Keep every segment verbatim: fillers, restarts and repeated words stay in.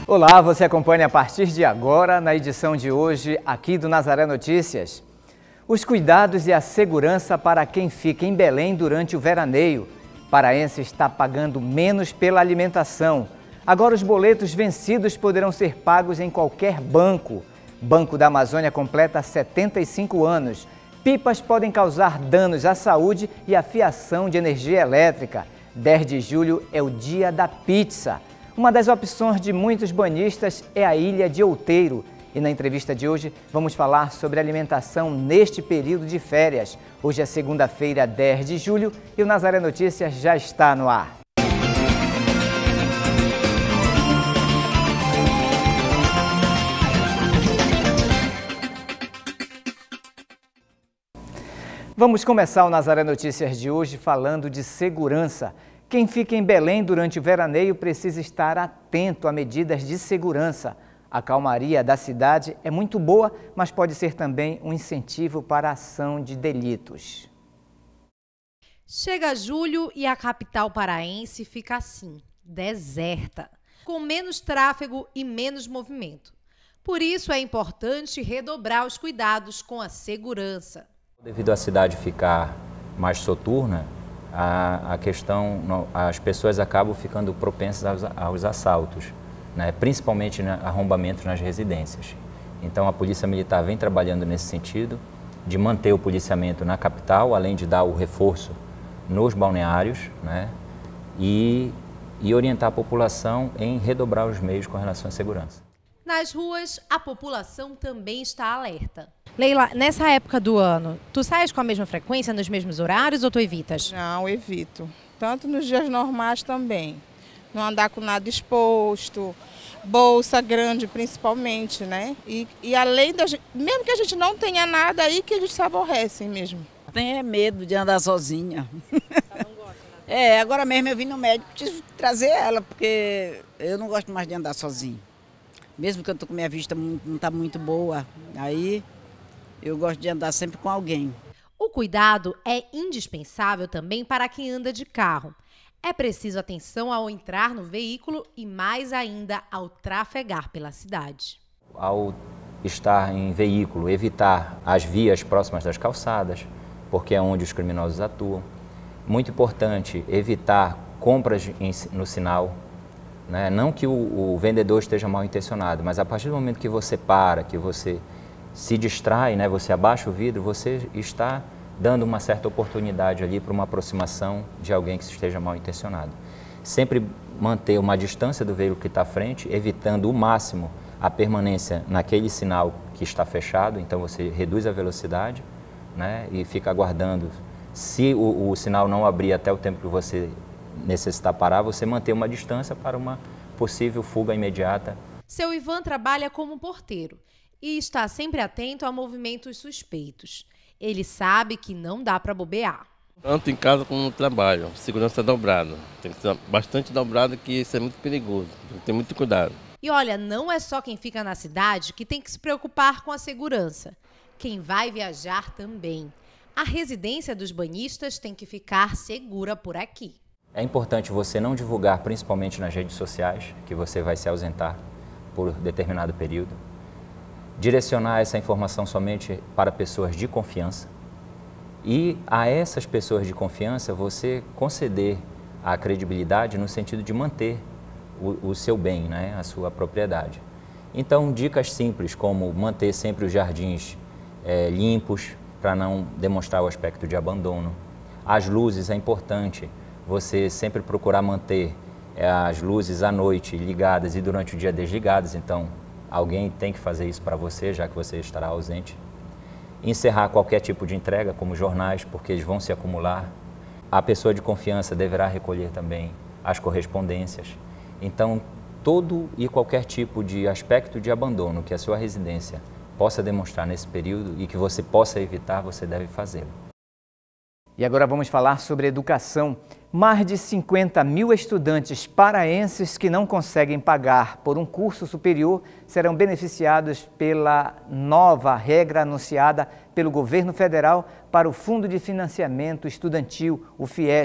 Olá, você acompanha a partir de agora, na edição de hoje, aqui do Nazaré Notícias. Os cuidados e a segurança para quem fica em Belém durante o veraneio. Paraense está pagando menos pela alimentação. Agora os boletos vencidos poderão ser pagos em qualquer banco. Banco da Amazônia completa setenta e cinco anos. Pipas podem causar danos à saúde e à fiação de energia elétrica. dez de julho é o dia da pizza. Uma das opções de muitos banhistas é a Ilha de Outeiro. E na entrevista de hoje vamos falar sobre alimentação neste período de férias. Hoje é segunda-feira, dez de julho, e o Nazaré Notícias já está no ar. Vamos começar o Nazaré Notícias de hoje falando de segurança. Quem fica em Belém durante o veraneio precisa estar atento a medidas de segurança. A calmaria da cidade é muito boa, mas pode ser também um incentivo para a ação de delitos. Chega julho e a capital paraense fica assim, deserta, com menos tráfego e menos movimento. Por isso é importante redobrar os cuidados com a segurança. Devido à cidade ficar mais soturna, a, a questão, as pessoas acabam ficando propensas aos, aos assaltos, né? Principalmente na, arrombamentos nas residências. Então a Polícia Militar vem trabalhando nesse sentido, de manter o policiamento na capital, além de dar o reforço nos balneários, né? e, e orientar a população em redobrar os meios com relação à segurança. Nas ruas, a população também está alerta. Leila, nessa época do ano, tu sais com a mesma frequência, nos mesmos horários ou tu evitas? Não, evito. Tanto nos dias normais também. Não andar com nada exposto, bolsa grande principalmente, né? E, e além da gente, mesmo que a gente não tenha nada aí, que a gente se aborrece mesmo. Tenho medo de andar sozinha. Você não gosta, né? É, agora mesmo eu vim no médico, preciso trazer ela, porque eu não gosto mais de andar sozinha. Mesmo que eu tô com minha vista não está muito boa, aí eu gosto de andar sempre com alguém. O cuidado é indispensável também para quem anda de carro. É preciso atenção ao entrar no veículo e mais ainda ao trafegar pela cidade. Ao estar em veículo, evitar as vias próximas das calçadas, porque é onde os criminosos atuam. Muito importante evitar compras no sinal. Né? Não que o, o vendedor esteja mal intencionado, mas a partir do momento que você para, que você se distrai, né? Você abaixa o vidro, você está dando uma certa oportunidade ali para uma aproximação de alguém que esteja mal intencionado. Sempre manter uma distância do veículo que está à frente, evitando o máximo a permanência naquele sinal que está fechado, então você reduz a velocidade, né? E fica aguardando. Se o, o sinal não abrir até o tempo que você necessitar parar, você manter uma distância para uma possível fuga imediata. Seu Ivan trabalha como porteiro e está sempre atento a movimentos suspeitos. Ele sabe que não dá para bobear. Tanto em casa como no trabalho, segurança dobrada. Tem que ser bastante dobrada, que isso é muito perigoso, tem que ter muito cuidado. E olha, não é só quem fica na cidade que tem que se preocupar com a segurança. Quem vai viajar também. A residência dos banhistas tem que ficar segura por aqui. É importante você não divulgar, principalmente nas redes sociais, que você vai se ausentar por determinado período. Direcionar essa informação somente para pessoas de confiança e a essas pessoas de confiança você conceder a credibilidade no sentido de manter o, o seu bem, né, a sua propriedade. Então, dicas simples como manter sempre os jardins é, limpos para não demonstrar o aspecto de abandono. As luzes é importante você sempre procurar manter é, as luzes à noite ligadas e durante o dia desligadas, então alguém tem que fazer isso para você, já que você estará ausente. Encerrar qualquer tipo de entrega, como jornais, porque eles vão se acumular. A pessoa de confiança deverá recolher também as correspondências. Então, todo e qualquer tipo de aspecto de abandono que a sua residência possa demonstrar nesse período e que você possa evitar, você deve fazê-lo. E agora vamos falar sobre educação. Mais de cinquenta mil estudantes paraenses que não conseguem pagar por um curso superior serão beneficiados pela nova regra anunciada pelo governo federal para o Fundo de Financiamento Estudantil, o FIES.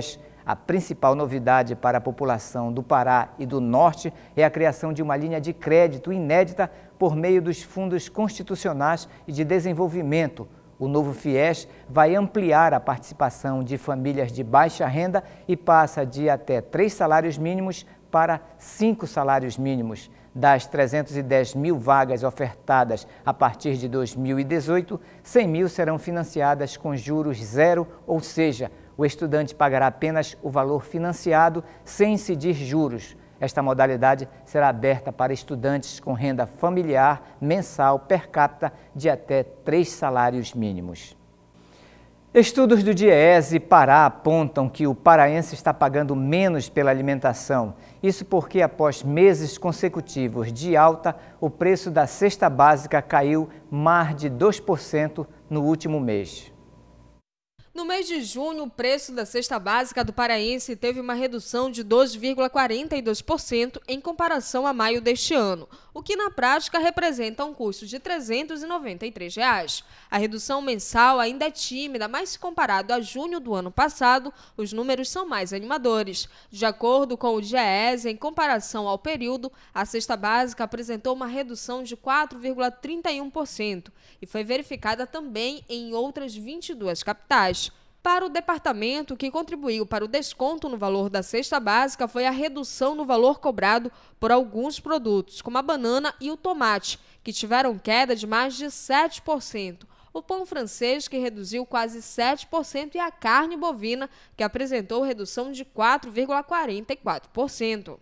A principal novidade para a população do Pará e do Norte é a criação de uma linha de crédito inédita por meio dos fundos constitucionais e de desenvolvimento. O novo FIES vai ampliar a participação de famílias de baixa renda e passa de até três salários mínimos para cinco salários mínimos. Das trezentas e dez mil vagas ofertadas a partir de dois mil e dezoito, cem mil serão financiadas com juros zero, ou seja, o estudante pagará apenas o valor financiado sem incidir juros. Esta modalidade será aberta para estudantes com renda familiar mensal per capita de até três salários mínimos. Estudos do DIEESE Pará apontam que o paraense está pagando menos pela alimentação. Isso porque, após meses consecutivos de alta, o preço da cesta básica caiu mais de dois por cento no último mês. No mês de junho, o preço da cesta básica do paraense teve uma redução de dois vírgula quarenta e dois por cento em comparação a maio deste ano, o que na prática representa um custo de trezentos e noventa e três reais. A redução mensal ainda é tímida, mas se comparado a junho do ano passado, os números são mais animadores. De acordo com o DIEESE, em comparação ao período, a cesta básica apresentou uma redução de quatro vírgula trinta e um por cento e foi verificada também em outras vinte e duas capitais. Para o departamento, o que contribuiu para o desconto no valor da cesta básica foi a redução no valor cobrado por alguns produtos, como a banana e o tomate, que tiveram queda de mais de sete por cento. O pão francês, que reduziu quase sete por cento, e a carne bovina, que apresentou redução de quatro vírgula quarenta e quatro por cento.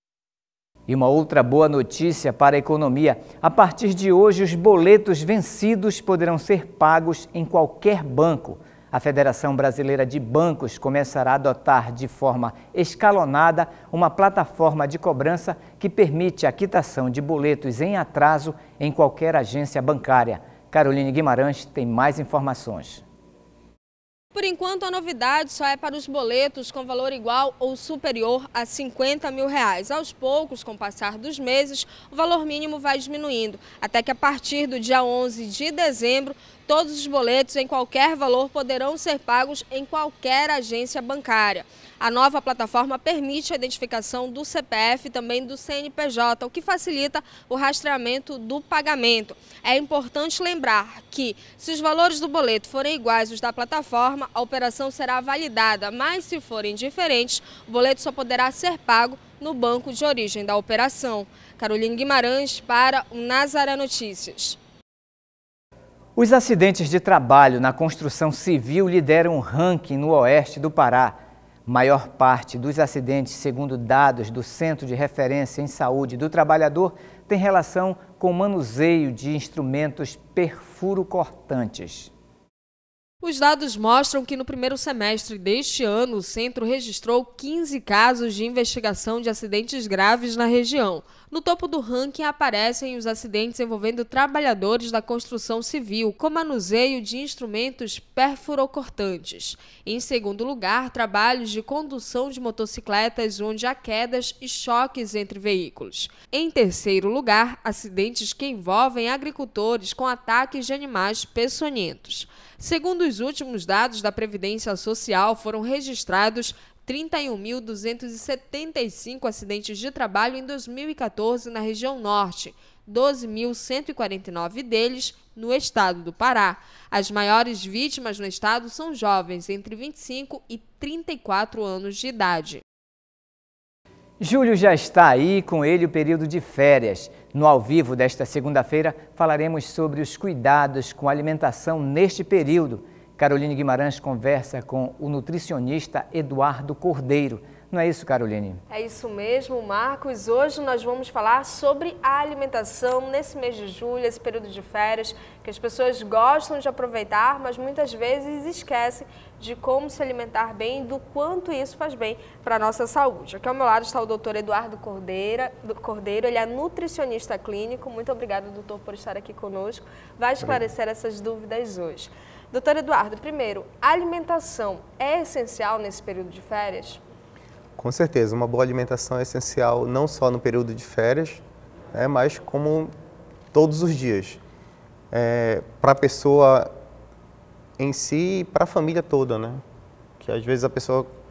E uma outra boa notícia para a economia. A partir de hoje, os boletos vencidos poderão ser pagos em qualquer banco. A Federação Brasileira de Bancos começará a adotar de forma escalonada uma plataforma de cobrança que permite a quitação de boletos em atraso em qualquer agência bancária. Caroline Guimarães tem mais informações. Por enquanto, a novidade só é para os boletos com valor igual ou superior a cinquenta mil reais. Aos poucos, com o passar dos meses, o valor mínimo vai diminuindo, até que a partir do dia onze de dezembro, todos os boletos em qualquer valor poderão ser pagos em qualquer agência bancária. A nova plataforma permite a identificação do C P F e também do C N P J, o que facilita o rastreamento do pagamento. É importante lembrar que, se os valores do boleto forem iguais aos da plataforma, a operação será validada, mas se forem diferentes, o boleto só poderá ser pago no banco de origem da operação. Caroline Guimarães para o Nazaré Notícias. Os acidentes de trabalho na construção civil lideram um ranking no oeste do Pará. Maior parte dos acidentes, segundo dados do Centro de Referência em Saúde do Trabalhador, tem relação com o manuseio de instrumentos perfuro-cortantes. Os dados mostram que no primeiro semestre deste ano, o centro registrou quinze casos de investigação de acidentes graves na região. No topo do ranking aparecem os acidentes envolvendo trabalhadores da construção civil, com manuseio de instrumentos perfurocortantes. Em segundo lugar, trabalhos de condução de motocicletas, onde há quedas e choques entre veículos. Em terceiro lugar, acidentes que envolvem agricultores com ataques de animais peçonhentos. Segundo os últimos dados da Previdência Social, foram registrados trinta e um mil duzentos e setenta e cinco acidentes de trabalho em dois mil e quatorze na região norte, doze mil cento e quarenta e nove deles no estado do Pará. As maiores vítimas no estado são jovens entre vinte e cinco e trinta e quatro anos de idade. Júlio já está aí, com ele o período de férias. No ao vivo desta segunda-feira, falaremos sobre os cuidados com a alimentação neste período. Caroline Guimarães conversa com o nutricionista Eduardo Cordeiro. Não é isso, Caroline? É isso mesmo, Marcos. Hoje nós vamos falar sobre a alimentação nesse mês de julho, esse período de férias, que as pessoas gostam de aproveitar, mas muitas vezes esquecem de como se alimentar bem e do quanto isso faz bem para a nossa saúde. Aqui ao meu lado está o doutor Eduardo Cordeiro, Cordeiro, ele é nutricionista clínico. Muito obrigada, doutor, por estar aqui conosco. Vai esclarecer essas dúvidas hoje. Doutor Eduardo, primeiro, a alimentação é essencial nesse período de férias? Com certeza, uma boa alimentação é essencial não só no período de férias, né, mas como todos os dias. É, para a pessoa em si e para a família toda, né? Que às vezes a pessoa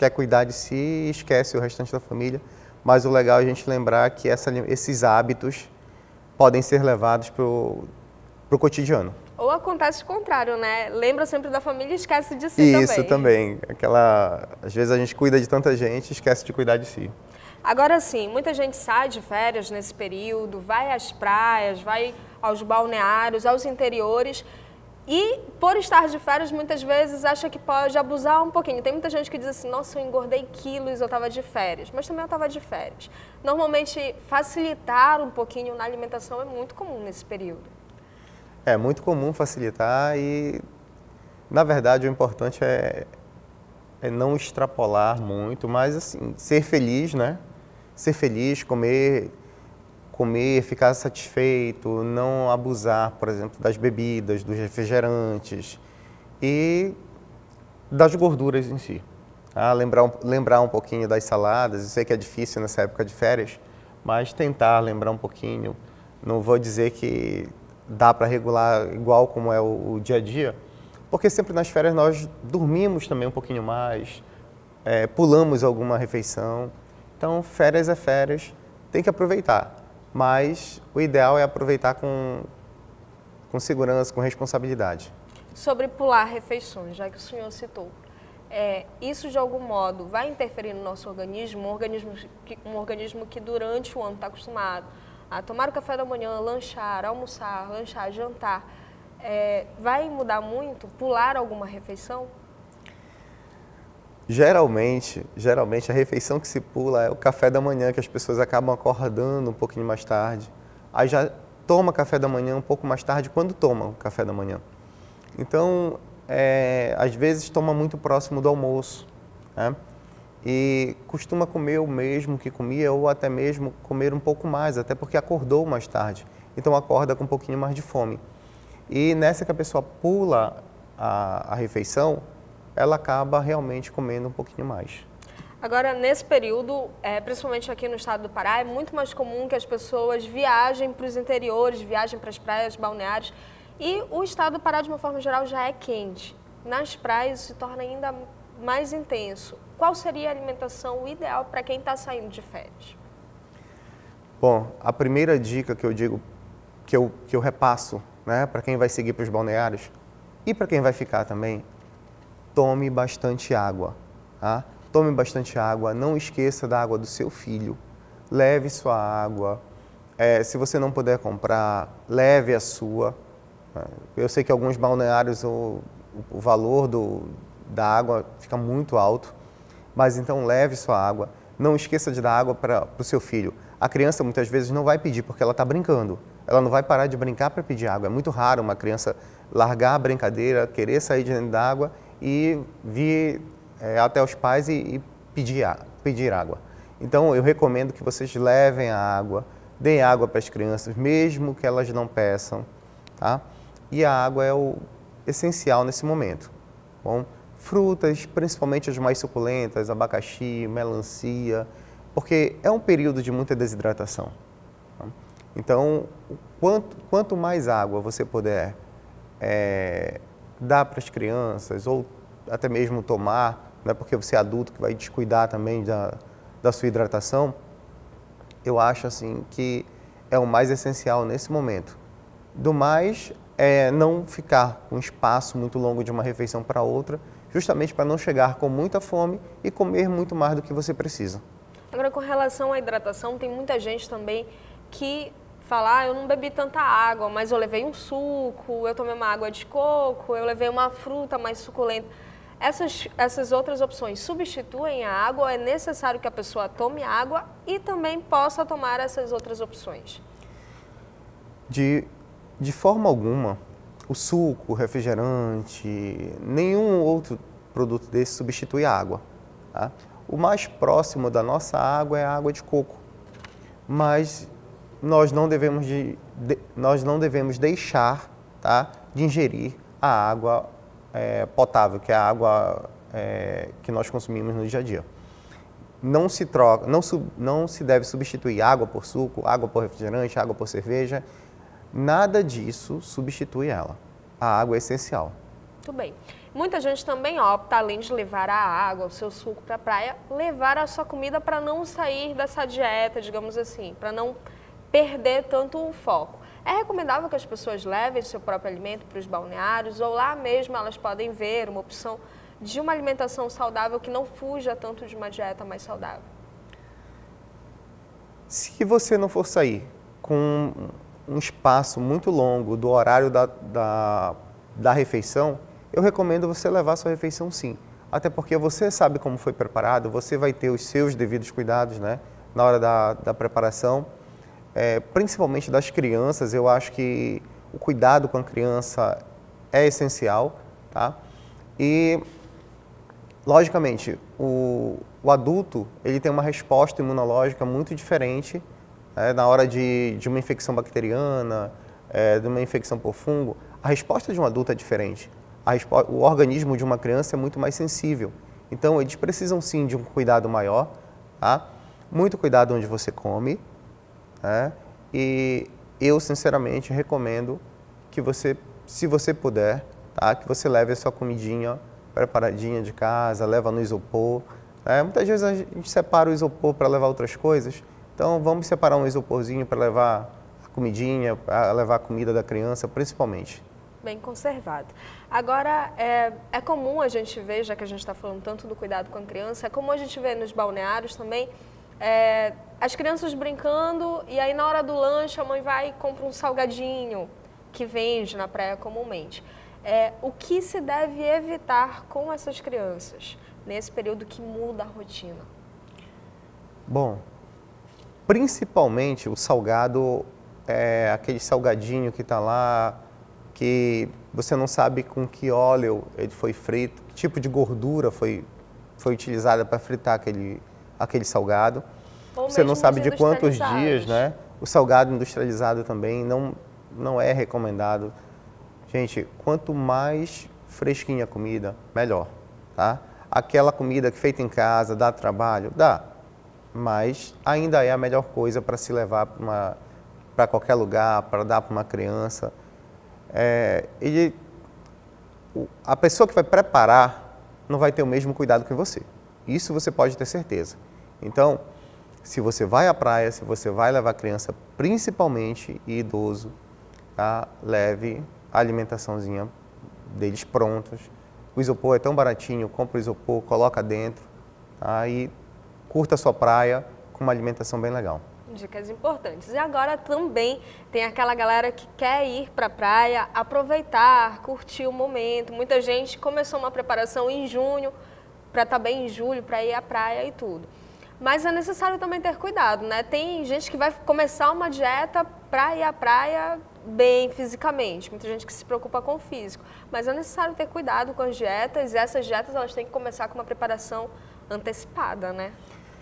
quer cuidar de si e esquece o restante da família. Mas o legal é a gente lembrar que essa, esses hábitos podem ser levados para o cotidiano. Ou acontece o contrário, né? Lembra sempre da família e esquece de si Isso também. também. Aquela, às vezes a gente cuida de tanta gente e esquece de cuidar de si. Agora sim, muita gente sai de férias nesse período, vai às praias, vai aos balneários, aos interiores e, por estar de férias, muitas vezes acha que pode abusar um pouquinho. Tem muita gente que diz assim, nossa, eu engordei quilos, eu estava de férias, mas também eu estava de férias. Normalmente, facilitar um pouquinho na alimentação é muito comum nesse período. É muito comum facilitar e, na verdade, o importante é, é não extrapolar muito, mas assim, ser feliz, né? Ser feliz, comer, comer, ficar satisfeito, não abusar, por exemplo, das bebidas, dos refrigerantes e das gorduras em si. Ah, lembrar, um, lembrar um pouquinho das saladas, eu sei que é difícil nessa época de férias, mas tentar lembrar um pouquinho. Não vou dizer que dá para regular igual como é o, o dia a dia, porque sempre nas férias nós dormimos também um pouquinho mais, é, pulamos alguma refeição. Então, férias é férias, tem que aproveitar, mas o ideal é aproveitar com, com segurança, com responsabilidade. Sobre pular refeições, já que o senhor citou, é, isso de algum modo vai interferir no nosso organismo, um organismo que, um organismo que durante o ano está acostumado a tomar o café da manhã, lanchar, almoçar, lanchar, jantar, é, vai mudar muito pular alguma refeição? Geralmente, geralmente a refeição que se pula é o café da manhã, que as pessoas acabam acordando um pouquinho mais tarde. Aí já toma café da manhã um pouco mais tarde quando toma o café da manhã. Então, é, às vezes toma muito próximo do almoço, né? E costuma comer o mesmo que comia ou até mesmo comer um pouco mais, até porque acordou mais tarde. Então acorda com um pouquinho mais de fome. E nessa que a pessoa pula a, a refeição, ela acaba realmente comendo um pouquinho mais. Agora, nesse período, é, principalmente aqui no estado do Pará, é muito mais comum que as pessoas viajem para os interiores, viajem para as praias, balneários, e o estado do Pará, de uma forma geral, já é quente. Nas praias se torna ainda mais intenso. Qual seria a alimentação ideal para quem está saindo de férias? Bom, a primeira dica que eu digo, que eu, que eu repasso, né, para quem vai seguir para os balneários e para quem vai ficar também, tome bastante água, tá? Tome bastante água, não esqueça da água do seu filho, leve sua água, é, se você não puder comprar, leve a sua. Eu sei que alguns balneários o, o valor do, da água fica muito alto, mas então leve sua água, não esqueça de dar água para o seu filho. A criança muitas vezes não vai pedir porque ela está brincando, ela não vai parar de brincar para pedir água. É muito raro uma criança largar a brincadeira, querer sair de dentro da água e vir é, até os pais e, e pedir, pedir água. Então, eu recomendo que vocês levem a água, deem água para as crianças, mesmo que elas não peçam, tá? E a água é o essencial nesse momento. Bom, frutas, principalmente as mais suculentas, abacaxi, melancia, porque é um período de muita desidratação. Tá? Então, quanto, quanto mais água você puder é, dar para as crianças, ou até mesmo tomar, não é porque você é adulto que vai descuidar também da, da sua hidratação, eu acho assim que é o mais essencial nesse momento. Do mais, é não ficar com um espaço muito longo de uma refeição para outra, justamente para não chegar com muita fome e comer muito mais do que você precisa. Agora, com relação à hidratação, tem muita gente também que fala, ah, eu não bebi tanta água, mas eu levei um suco, eu tomei uma água de coco, eu levei uma fruta mais suculenta. Essas, essas outras opções substituem a água ou é necessário que a pessoa tome água e também possa tomar essas outras opções? De, de forma alguma, o suco, o refrigerante, nenhum outro produto desse substitui a água. Tá? O mais próximo da nossa água é a água de coco, mas nós não devemos, de, de, nós não devemos deixar, tá, de ingerir a água é, potável, que é a água é, que nós consumimos no dia a dia. Não se troca, não, sub, não se deve substituir água por suco, água por refrigerante, água por cerveja. Nada disso substitui ela. A água é essencial. Muito bem. Muita gente também opta, além de levar a água, o seu suco para a praia, levar a sua comida para não sair dessa dieta, digamos assim, para não perder tanto o foco. É recomendável que as pessoas levem seu próprio alimento para os balneários ou lá mesmo elas podem ver uma opção de uma alimentação saudável que não fuja tanto de uma dieta mais saudável? Se você não for sair com um espaço muito longo do horário da, da, da refeição, eu recomendo você levar a sua refeição sim. Até porque você sabe como foi preparado, você vai ter os seus devidos cuidados, né, na hora da, da preparação. É, principalmente das crianças, eu acho que o cuidado com a criança é essencial, tá? E, logicamente, o, o adulto ele tem uma resposta imunológica muito diferente, né, na hora de, de uma infecção bacteriana, é, de uma infecção por fungo. A resposta de um adulto é diferente. A, o organismo de uma criança é muito mais sensível. Então, eles precisam sim de um cuidado maior, tá? Muito cuidado onde você come. É, e eu, sinceramente, recomendo que você, se você puder, tá, que você leve a sua comidinha preparadinha de casa, leva no isopor. Né? Muitas vezes a gente separa o isopor para levar outras coisas, então vamos separar um isoporzinho para levar a comidinha, para levar a comida da criança, principalmente. Bem conservado. Agora, é, é comum a gente ver, já que a gente está falando tanto do cuidado com a criança, é comum a gente ver nos balneários também, É, as crianças brincando e aí na hora do lanche a mãe vai e compra um salgadinho que vende na praia comumente. É, o que se deve evitar com essas crianças nesse período que muda a rotina? Bom, principalmente o salgado, é aquele salgadinho que está lá, que você não sabe com que óleo ele foi frito, que tipo de gordura foi, foi utilizada para fritar aquele aquele salgado. Ou você não sabe de quantos dias, né? O salgado industrializado também não, não é recomendado. Gente, quanto mais fresquinha a comida, melhor, tá? Aquela comida que é feita em casa, dá trabalho? Dá. Mas ainda é a melhor coisa para se levar para qualquer lugar, para dar para uma criança. É, ele, a pessoa que vai preparar não vai ter o mesmo cuidado que você. Isso você pode ter certeza. Então, se você vai à praia, se você vai levar criança, principalmente e idoso, tá? Leve a alimentaçãozinha deles prontos. O isopor é tão baratinho, compra o isopor, coloca dentro, tá? E curta a sua praia com uma alimentação bem legal. Dicas importantes. E agora também tem aquela galera que quer ir para a praia, aproveitar, curtir o momento. Muita gente começou uma preparação em junho, para estar bem em julho, para ir à praia e tudo. Mas é necessário também ter cuidado, né? Tem gente que vai começar uma dieta para ir à praia bem fisicamente. Muita gente que se preocupa com o físico. Mas é necessário ter cuidado com as dietas e essas dietas elas têm que começar com uma preparação antecipada, né?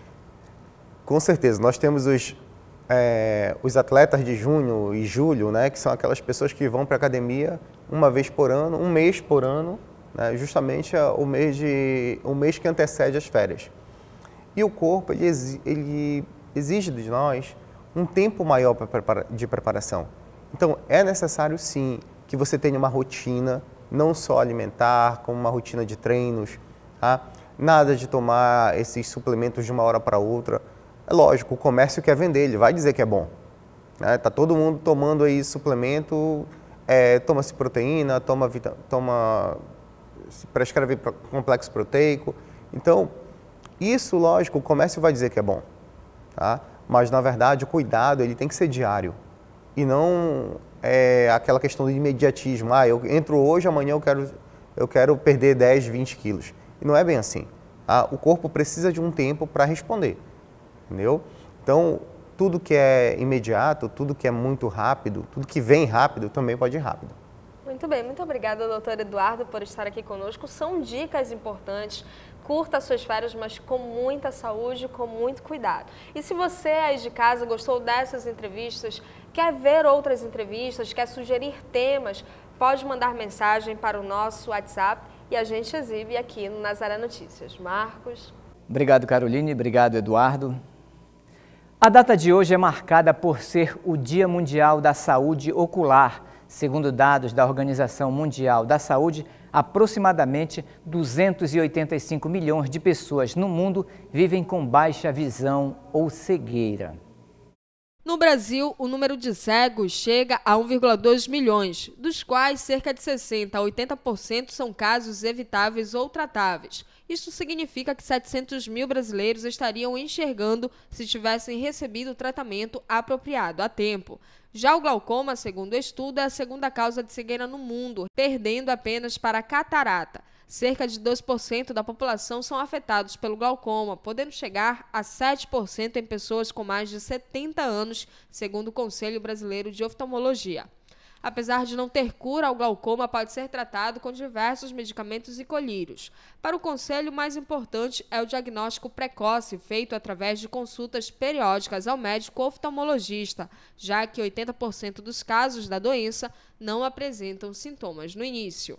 Com certeza. Nós temos os, é, os atletas de junho e julho, né? Que são aquelas pessoas que vão para a academia uma vez por ano, um mês por ano, né? Justamente o mês, de, o mês que antecede as férias. E o corpo, ele exige, ele exige de nós um tempo maior de preparação. Então, é necessário, sim, que você tenha uma rotina, não só alimentar, como uma rotina de treinos, tá? Nada de tomar esses suplementos de uma hora para outra. É lógico, o comércio quer vender, ele vai dizer que é bom. Né? Tá todo mundo tomando aí suplemento, é, toma-se proteína, toma, toma, se prescreve complexo proteico. Então, isso, lógico, o comércio vai dizer que é bom, tá? Mas, na verdade, o cuidado ele tem que ser diário e não é, aquela questão do imediatismo. Ah, eu entro hoje, amanhã eu quero, eu quero perder dez, vinte quilos. E não é bem assim. Tá? O corpo precisa de um tempo para responder, entendeu? Então, tudo que é imediato, tudo que é muito rápido, tudo que vem rápido, também pode ir rápido. Muito bem, muito obrigada, doutor Eduardo, por estar aqui conosco. São dicas importantes. Curta as suas férias, mas com muita saúde, com muito cuidado. E se você aí de casa gostou dessas entrevistas, quer ver outras entrevistas, quer sugerir temas, pode mandar mensagem para o nosso WhatsApp e a gente exibe aqui no Nazaré Notícias. Marcos. Obrigado, Caroline. Obrigado, Eduardo. A data de hoje é marcada por ser o Dia Mundial da Saúde Ocular, Segundo dados da Organização Mundial da Saúde, aproximadamente duzentos e oitenta e cinco milhões de pessoas no mundo vivem com baixa visão ou cegueira. No Brasil, o número de cegos chega a um vírgula dois milhões, dos quais cerca de sessenta a oitenta por cento são casos evitáveis ou tratáveis. Isso significa que setecentos mil brasileiros estariam enxergando se tivessem recebido o tratamento apropriado a tempo. Já o glaucoma, segundo o estudo, é a segunda causa de cegueira no mundo, perdendo apenas para a catarata. Cerca de dois por cento da população são afetados pelo glaucoma, podendo chegar a sete por cento em pessoas com mais de setenta anos, segundo o Conselho Brasileiro de Oftalmologia. Apesar de não ter cura, o glaucoma pode ser tratado com diversos medicamentos e colírios. Para o Conselho, o mais importante é o diagnóstico precoce, feito através de consultas periódicas ao médico oftalmologista, já que oitenta por cento dos casos da doença não apresentam sintomas no início.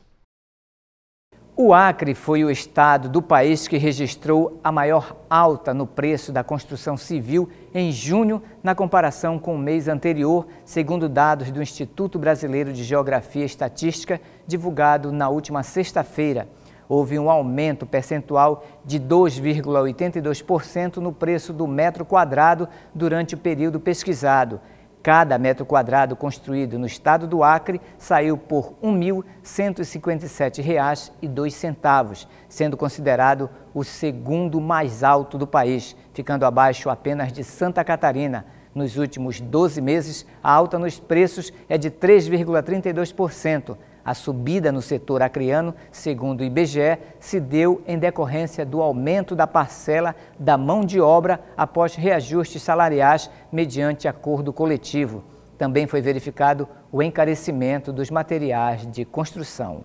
O Acre foi o estado do país que registrou a maior alta no preço da construção civil em junho, na comparação com o mês anterior, segundo dados do Instituto Brasileiro de Geografia e Estatística, divulgado na última sexta-feira. Houve um aumento percentual de dois vírgula oitenta e dois por cento no preço do metro quadrado durante o período pesquisado. Cada metro quadrado construído no estado do Acre saiu por um mil cento e cinquenta e sete reais e dois centavos, sendo considerado o segundo mais alto do país, ficando abaixo apenas de Santa Catarina. Nos últimos doze meses, a alta nos preços é de três vírgula trinta e dois por cento. A subida no setor acreano, segundo o I B G E, se deu em decorrência do aumento da parcela da mão de obra após reajustes salariais mediante acordo coletivo. Também foi verificado o encarecimento dos materiais de construção.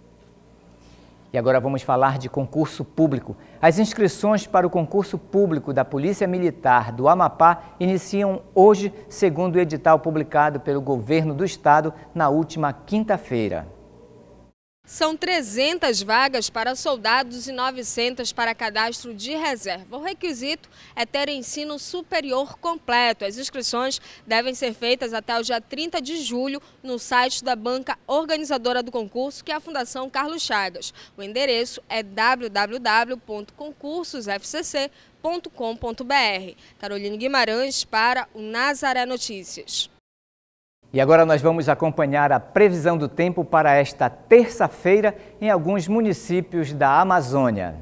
E agora vamos falar de concurso público. As inscrições para o concurso público da Polícia Militar do Amapá iniciam hoje, segundo o edital publicado pelo governo do estado na última quinta-feira. São trezentas vagas para soldados e novecentas para cadastro de reserva. O requisito é ter ensino superior completo. As inscrições devem ser feitas até o dia trinta de julho no site da banca organizadora do concurso, que é a Fundação Carlos Chagas. O endereço é w w w ponto concursos f c c ponto com ponto b r. Carolina Guimarães para o Nazaré Notícias. E agora nós vamos acompanhar a previsão do tempo para esta terça-feira em alguns municípios da Amazônia.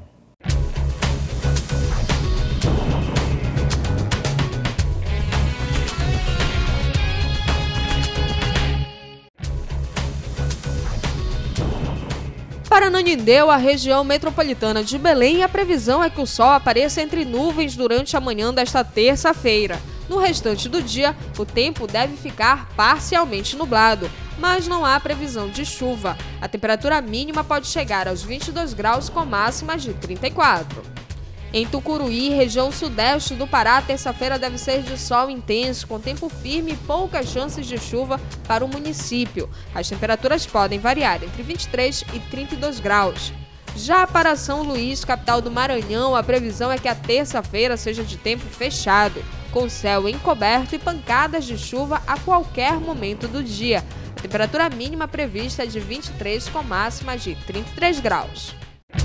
Para Ananindeua, a região metropolitana de Belém, a previsão é que o sol apareça entre nuvens durante a manhã desta terça-feira. No restante do dia, o tempo deve ficar parcialmente nublado, mas não há previsão de chuva. A temperatura mínima pode chegar aos vinte e dois graus com máximas de trinta e quatro. Em Tucuruí, região sudeste do Pará, terça-feira deve ser de sol intenso, com tempo firme e poucas chances de chuva para o município. As temperaturas podem variar entre vinte e três e trinta e dois graus. Já para São Luís, capital do Maranhão, a previsão é que a terça-feira seja de tempo fechado, com céu encoberto e pancadas de chuva a qualquer momento do dia. A temperatura mínima prevista é de vinte e três com máxima de trinta e três graus.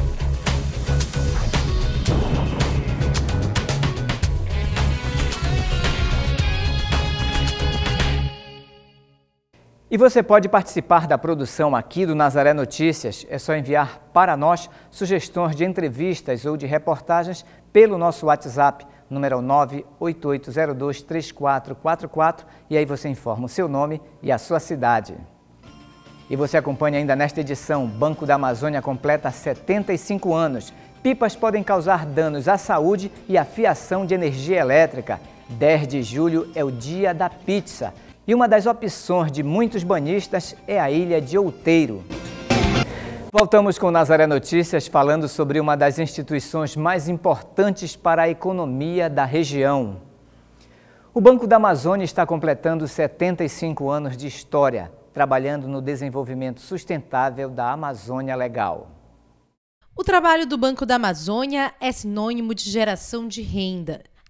E você pode participar da produção aqui do Nazaré Notícias. É só enviar para nós sugestões de entrevistas ou de reportagens pelo nosso WhatsApp, número nove oito oito zero dois três quatro quatro quatro, e aí você informa o seu nome e a sua cidade. E você acompanha ainda nesta edição, Banco da Amazônia completa setenta e cinco anos. Pipas podem causar danos à saúde e à fiação de energia elétrica. dez de julho é o dia da pizza. E uma das opções de muitos banhistas é a Ilha de Outeiro. Voltamos com o Nazaré Notícias falando sobre uma das instituições mais importantes para a economia da região. O Banco da Amazônia está completando setenta e cinco anos de história, trabalhando no desenvolvimento sustentável da Amazônia Legal. O trabalho do Banco da Amazônia é sinônimo de geração de renda.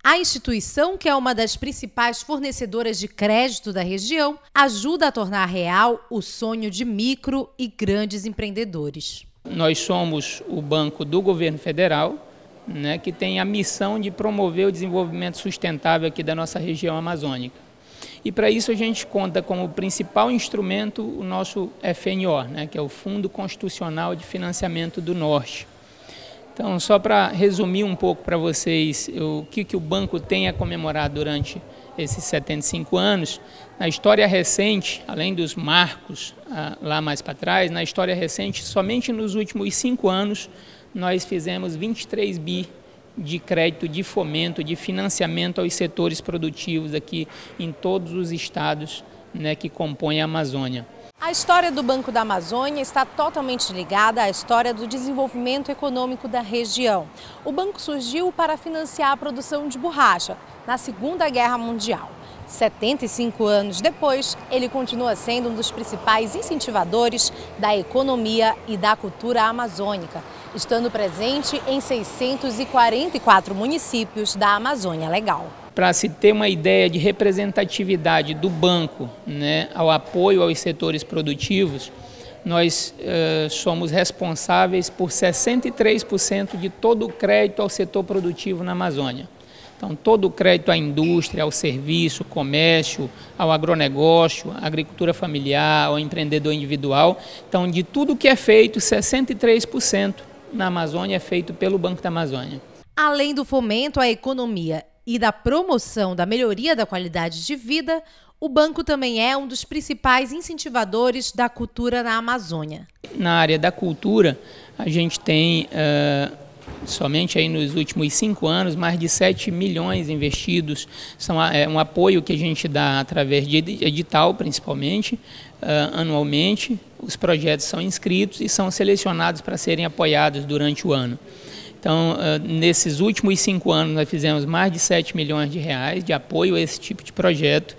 A instituição, que é uma das principais fornecedoras de crédito da região, ajuda a tornar real o sonho de micro e grandes empreendedores. Nós somos o banco do governo federal, né, que tem a missão de promover o desenvolvimento sustentável aqui da nossa região amazônica. E para isso a gente conta como principal instrumento o nosso F N O, né, que é o Fundo Constitucional de Financiamento do Norte. Então, só para resumir um pouco para vocês o que, que o banco tem a comemorar durante esses setenta e cinco anos, na história recente, além dos marcos ah, lá mais para trás, na história recente, somente nos últimos cinco anos, nós fizemos vinte e três bi de crédito, de fomento, de financiamento aos setores produtivos aqui em todos os estados, né, que compõem a Amazônia. A história do Banco da Amazônia está totalmente ligada à história do desenvolvimento econômico da região. O banco surgiu para financiar a produção de borracha na Segunda Guerra Mundial. setenta e cinco anos depois, ele continua sendo um dos principais incentivadores da economia e da cultura amazônica, estando presente em seiscentos e quarenta e quatro municípios da Amazônia Legal. Para se ter uma ideia de representatividade do banco, né, ao apoio aos setores produtivos, nós uh, somos responsáveis por sessenta e três por cento de todo o crédito ao setor produtivo na Amazônia. Então, todo o crédito à indústria, ao serviço, comércio, ao agronegócio, à agricultura familiar, ao empreendedor individual. Então, de tudo que é feito, sessenta e três por cento na Amazônia é feito pelo Banco da Amazônia. Além do fomento à economia e da promoção da melhoria da qualidade de vida, o banco também é um dos principais incentivadores da cultura na Amazônia. Na área da cultura, a gente tem, uh, somente aí nos últimos cinco anos, mais de sete milhões investidos. São, é um apoio que a gente dá através de edital, principalmente, uh, anualmente. Os projetos são inscritos e são selecionados para serem apoiados durante o ano. Então, nesses últimos cinco anos, nós fizemos mais de sete milhões de reais de apoio a esse tipo de projeto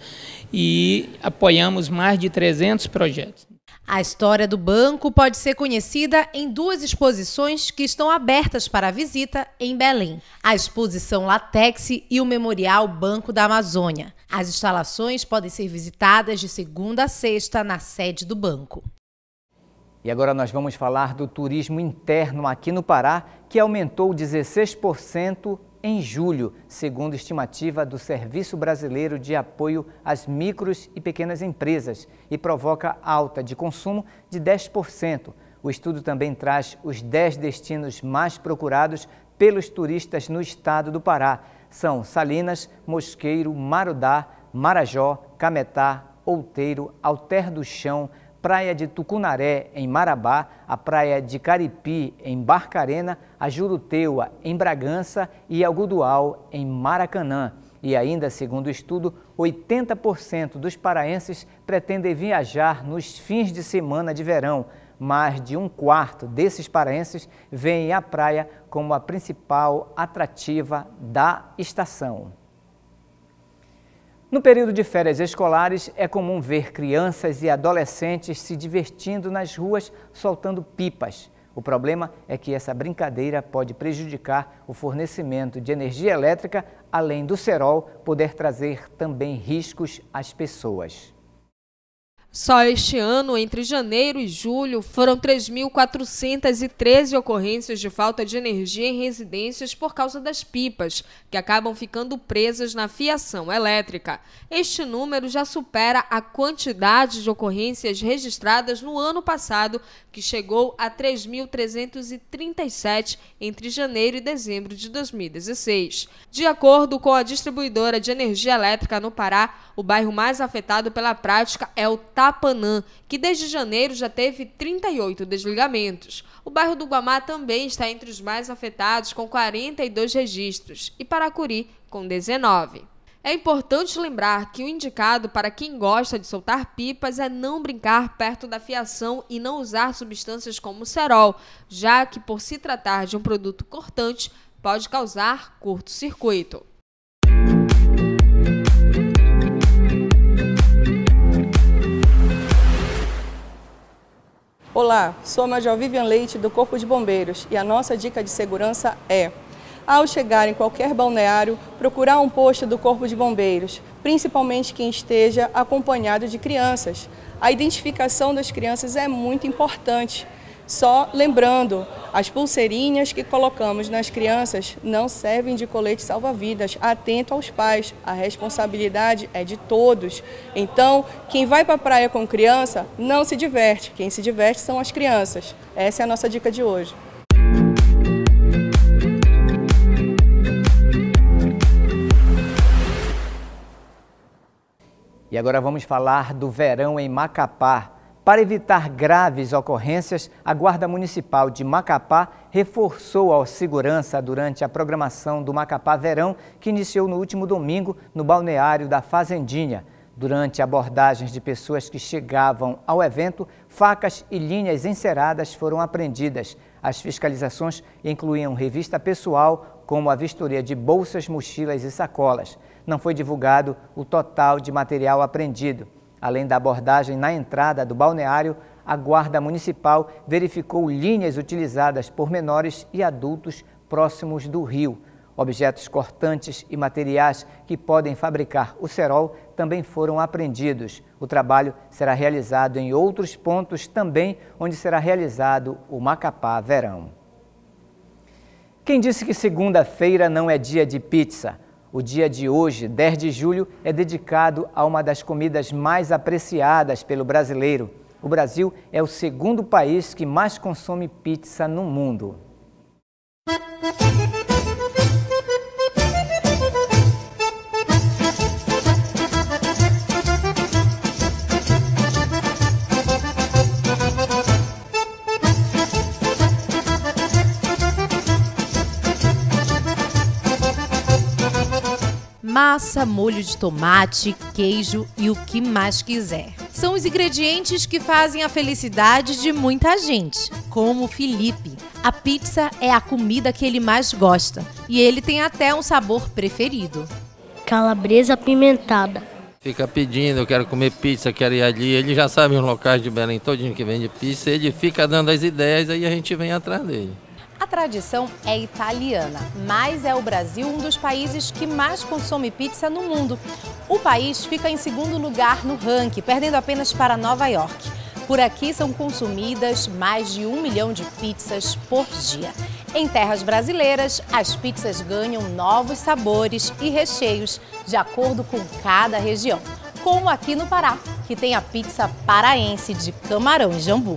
e apoiamos mais de trezentos projetos. A história do banco pode ser conhecida em duas exposições que estão abertas para visita em Belém: a exposição Latex e o Memorial Banco da Amazônia. As instalações podem ser visitadas de segunda a sexta na sede do banco. E agora nós vamos falar do turismo interno aqui no Pará, que aumentou dezesseis por cento em julho, segundo estimativa do Serviço Brasileiro de Apoio às Micros e Pequenas Empresas, e provoca alta de consumo de dez por cento. O estudo também traz os dez destinos mais procurados pelos turistas no estado do Pará. São Salinas, Mosqueiro, Marudá, Marajó, Cametá, Outeiro, Alter do Chão, Praia de Tucunaré, em Marabá, a Praia de Caripi, em Barcarena, a Juruteua, em Bragança e Algodual, em Maracanã. E ainda, segundo o estudo, oitenta por cento dos paraenses pretendem viajar nos fins de semana de verão. Mais de um quarto desses paraenses veem a praia como a principal atrativa da estação. No período de férias escolares, é comum ver crianças e adolescentes se divertindo nas ruas soltando pipas. O problema é que essa brincadeira pode prejudicar o fornecimento de energia elétrica, além do cerol poder trazer também riscos às pessoas. Só este ano, entre janeiro e julho, foram três mil quatrocentas e treze ocorrências de falta de energia em residências por causa das pipas, que acabam ficando presas na fiação elétrica. Este número já supera a quantidade de ocorrências registradas no ano passado, que chegou a três mil trezentos e trinta e sete entre janeiro e dezembro de dois mil e dezesseis. De acordo com a distribuidora de energia elétrica no Pará, o bairro mais afetado pela prática é o Tapanã, que desde janeiro já teve trinta e oito desligamentos. O bairro do Guamá também está entre os mais afetados, com quarenta e dois registros, e Paracuri, com dezenove. É importante lembrar que o indicado para quem gosta de soltar pipas é não brincar perto da fiação e não usar substâncias como cerol, já que, por se tratar de um produto cortante, pode causar curto-circuito. Olá, sou a Major Vivian Leite do Corpo de Bombeiros e a nossa dica de segurança é: ao chegar em qualquer balneário, procurar um posto do Corpo de Bombeiros, principalmente quem esteja acompanhado de crianças. A identificação das crianças é muito importante. Só lembrando, as pulseirinhas que colocamos nas crianças não servem de colete salva-vidas. Atento aos pais, a responsabilidade é de todos. Então, quem vai para a praia com criança não se diverte. Quem se diverte são as crianças. Essa é a nossa dica de hoje. E agora vamos falar do verão em Macapá. Para evitar graves ocorrências, a Guarda Municipal de Macapá reforçou a segurança durante a programação do Macapá Verão, que iniciou no último domingo no balneário da Fazendinha. Durante abordagens de pessoas que chegavam ao evento, facas e linhas enceradas foram apreendidas. As fiscalizações incluíam revista pessoal, como a vistoria de bolsas, mochilas e sacolas. Não foi divulgado o total de material apreendido. Além da abordagem na entrada do balneário, a Guarda Municipal verificou linhas utilizadas por menores e adultos próximos do rio. Objetos cortantes e materiais que podem fabricar o cerol também foram apreendidos. O trabalho será realizado em outros pontos também, onde será realizado o Macapá Verão. Quem disse que segunda-feira não é dia de pizza? O dia de hoje, dez de julho, é dedicado a uma das comidas mais apreciadas pelo brasileiro. O Brasil é o segundo país que mais consome pizza no mundo. Massa, molho de tomate, queijo e o que mais quiser. São os ingredientes que fazem a felicidade de muita gente, como o Felipe. A pizza é a comida que ele mais gosta e ele tem até um sabor preferido. Calabresa apimentada. Fica pedindo, eu quero comer pizza, quero ir ali. Ele já sabe os locais de Belém todinho que vende pizza, ele fica dando as ideias, aí a gente vem atrás dele. A tradição é italiana, mas é o Brasil um dos países que mais consome pizza no mundo. O país fica em segundo lugar no ranking, perdendo apenas para Nova York. Por aqui são consumidas mais de um milhão de pizzas por dia. Em terras brasileiras, as pizzas ganham novos sabores e recheios de acordo com cada região, como aqui no Pará, que tem a pizza paraense de camarão e jambu.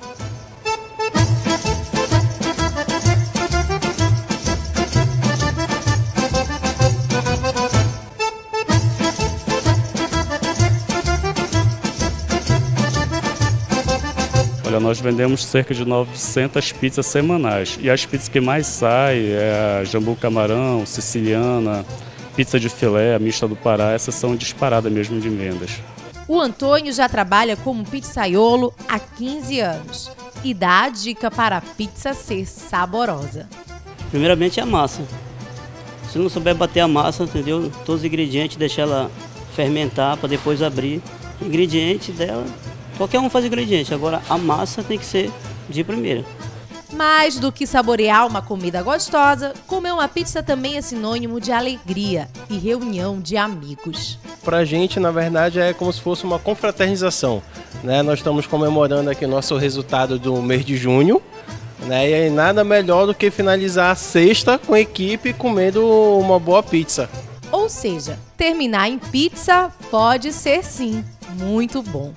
Olha, nós vendemos cerca de novecentas pizzas semanais e as pizzas que mais saem é a jambu camarão, siciliana, pizza de filé, a mista do Pará, essas são disparadas mesmo de vendas. O Antônio já trabalha como pizzaiolo há quinze anos e dá a dica para a pizza ser saborosa. Primeiramente a massa. Se não souber bater a massa, entendeu? Todos os ingredientes, deixar ela fermentar para depois abrir. Ingrediente dela, qualquer um faz ingrediente, agora a massa tem que ser de primeira. Mais do que saborear uma comida gostosa, comer uma pizza também é sinônimo de alegria e reunião de amigos. Pra gente, na verdade, é como se fosse uma confraternização, né? Nós estamos comemorando aqui o nosso resultado do mês de junho, né? E aí nada melhor do que finalizar a sexta com a equipe comendo uma boa pizza. Ou seja, terminar em pizza pode ser sim muito bom.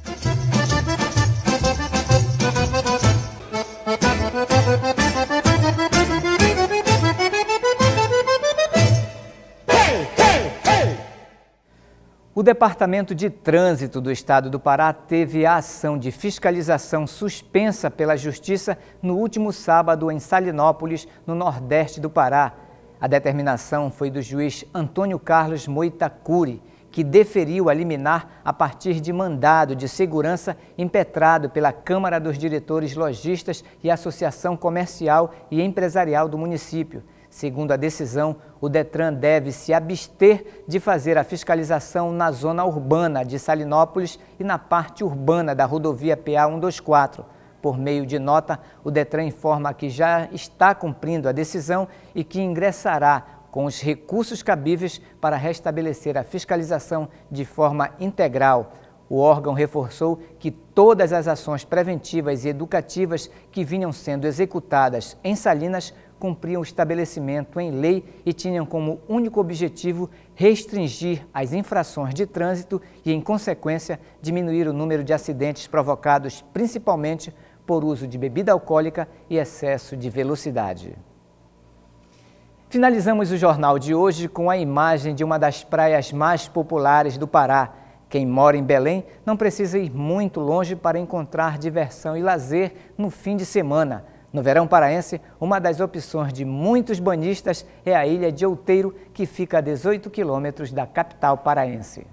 O Departamento de Trânsito do Estado do Pará teve a ação de fiscalização suspensa pela Justiça no último sábado em Salinópolis, no nordeste do Pará. A determinação foi do juiz Antônio Carlos Moitacuri, que deferiu a liminar a partir de mandado de segurança impetrado pela Câmara dos Diretores Lojistas e Associação Comercial e Empresarial do município. Segundo a decisão, o Detran deve se abster de fazer a fiscalização na zona urbana de Salinópolis e na parte urbana da rodovia P A cento e vinte e quatro. Por meio de nota, o Detran informa que já está cumprindo a decisão e que ingressará com os recursos cabíveis para restabelecer a fiscalização de forma integral. O órgão reforçou que todas as ações preventivas e educativas que vinham sendo executadas em Salinas cumpriam o estabelecimento em lei e tinham como único objetivo restringir as infrações de trânsito e, em consequência, diminuir o número de acidentes provocados principalmente por uso de bebida alcoólica e excesso de velocidade. Finalizamos o jornal de hoje com a imagem de uma das praias mais populares do Pará. Quem mora em Belém não precisa ir muito longe para encontrar diversão e lazer no fim de semana. No verão paraense, uma das opções de muitos banhistas é a ilha de Outeiro, que fica a dezoito quilômetros da capital paraense.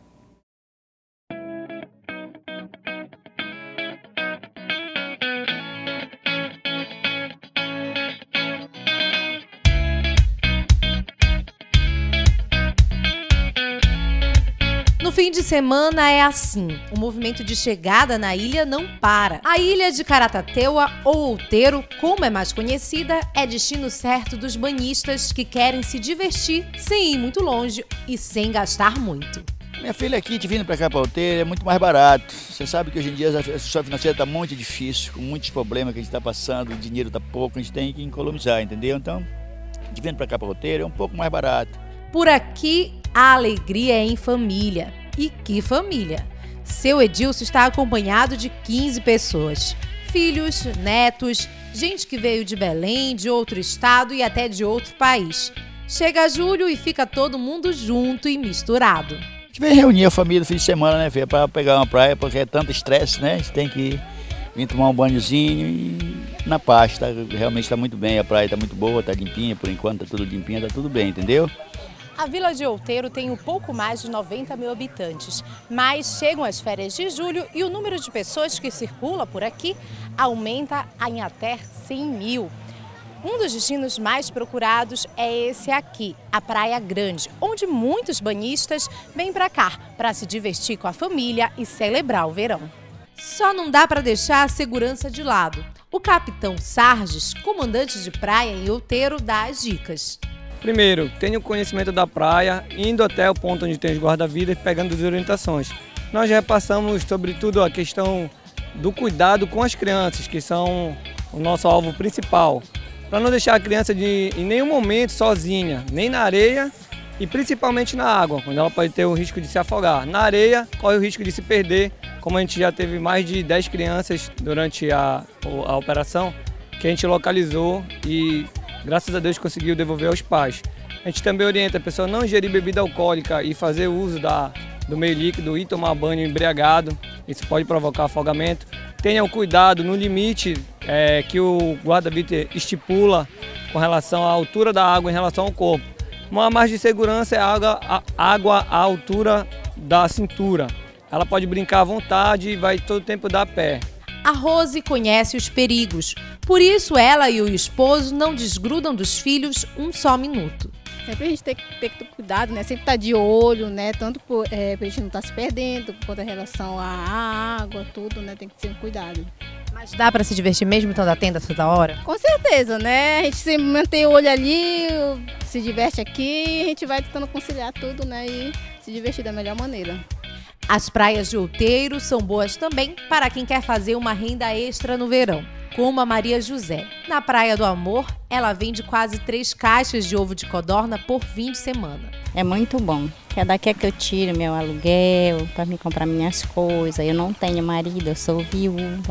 No fim de semana é assim, o movimento de chegada na ilha não para. A ilha de Caratateua, ou Outeiro, como é mais conhecida, é destino certo dos banhistas que querem se divertir sem ir muito longe e sem gastar muito. Minha filha aqui, vindo para cá para Outeiro, é muito mais barato. Você sabe que hoje em dia a situação financeira está muito difícil, com muitos problemas que a gente está passando, o dinheiro está pouco, a gente tem que economizar, entendeu? Então, vindo para cá para Outeiro é um pouco mais barato. Por aqui, a alegria é em família. E que família! Seu Edilson está acompanhado de quinze pessoas. Filhos, netos, gente que veio de Belém, de outro estado e até de outro país. Chega julho e fica todo mundo junto e misturado. A gente vem reunir a família no fim de semana, né, Fê? Para pegar uma praia, porque é tanto estresse, né? A gente tem que vir tomar um banhozinho e na paz, tá? Realmente está muito bem, a praia está muito boa, está limpinha, por enquanto está tudo limpinha, está tudo bem, entendeu? A Vila de Outeiro tem um pouco mais de noventa mil habitantes, mas chegam as férias de julho e o número de pessoas que circula por aqui aumenta em até cem mil. Um dos destinos mais procurados é esse aqui, a Praia Grande, onde muitos banhistas vêm para cá para se divertir com a família e celebrar o verão. Só não dá para deixar a segurança de lado. O capitão Sarges, comandante de praia em Outeiro, dá as dicas. Primeiro, tenha o conhecimento da praia, indo até o ponto onde tem os guarda-vidas e pegando as orientações. Nós já repassamos, sobretudo, a questão do cuidado com as crianças, que são o nosso alvo principal. Para não deixar a criança de, em nenhum momento sozinha, nem na areia e principalmente na água, quando ela pode ter o risco de se afogar. Na areia, corre o risco de se perder, como a gente já teve mais de dez crianças durante a, a operação, que a gente localizou e graças a Deus conseguiu devolver aos pais. A gente também orienta a pessoa a não ingerir bebida alcoólica e fazer uso da, do meio líquido e tomar banho embriagado. Isso pode provocar afogamento. Tenha o cuidado no limite é, que o guarda-vidas estipula com relação à altura da água em relação ao corpo. Uma margem de segurança é a água, a água à altura da cintura. Ela pode brincar à vontade e vai todo o tempo dar pé. A Rose conhece os perigos, por isso ela e o esposo não desgrudam dos filhos um só minuto. Sempre a gente tem que ter que ter cuidado, né? Sempre estar de olho, né? Tanto para é, a gente não estar se perdendo, quanto em relação à água, tudo, né? Tem que ter um cuidado. Mas dá para se divertir mesmo estando atenta toda hora? Com certeza, né? A gente sempre mantém o olho ali, se diverte aqui, a gente vai tentando conciliar tudo, né? E se divertir da melhor maneira. As praias de Outeiro são boas também para quem quer fazer uma renda extra no verão, como a Maria José. Na Praia do Amor, ela vende quase três caixas de ovo de codorna por fim de semana. É muito bom, que é daqui que eu tiro meu aluguel, para me comprar minhas coisas. Eu não tenho marido, eu sou viúva.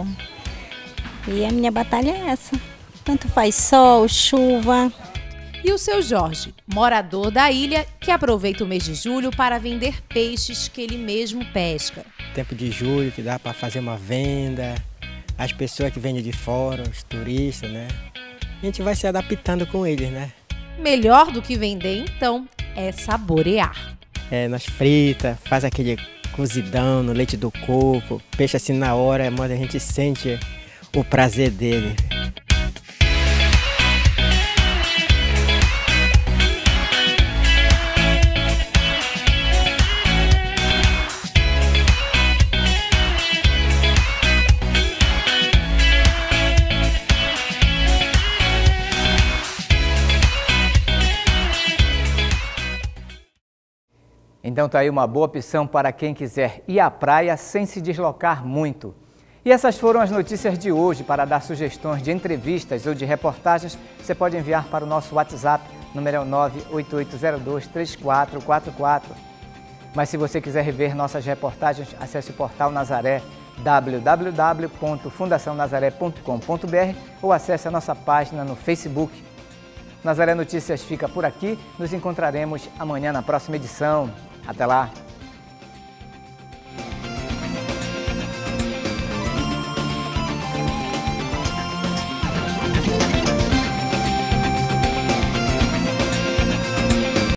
E a minha batalha é essa. Tanto faz sol, chuva. E o seu Jorge, morador da ilha, que aproveita o mês de julho para vender peixes que ele mesmo pesca. Tempo de julho que dá para fazer uma venda, as pessoas que vêm de fora, os turistas, né? A gente vai se adaptando com eles, né? Melhor do que vender, então, é saborear. É, nós frita, faz aquele cozidão no leite do coco, peixe assim na hora, mas a gente sente o prazer dele. Então tá aí uma boa opção para quem quiser ir à praia sem se deslocar muito. E essas foram as notícias de hoje. Para dar sugestões de entrevistas ou de reportagens, você pode enviar para o nosso WhatsApp, número nove oito oito zero dois três quatro quatro quatro. Mas se você quiser rever nossas reportagens, acesse o portal Nazaré, w w w ponto fundação nazaré ponto com ponto b r, ou acesse a nossa página no Facebook. Nazaré Notícias fica por aqui. Nos encontraremos amanhã na próxima edição. Até lá!